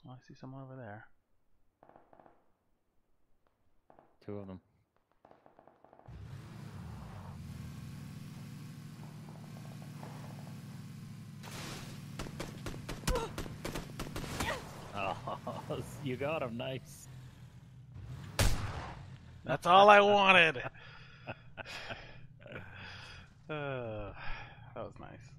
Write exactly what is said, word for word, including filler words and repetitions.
Oh, I see someone over there. Two of them. Oh, you got him. Nice. That's all I wanted. uh, that was nice.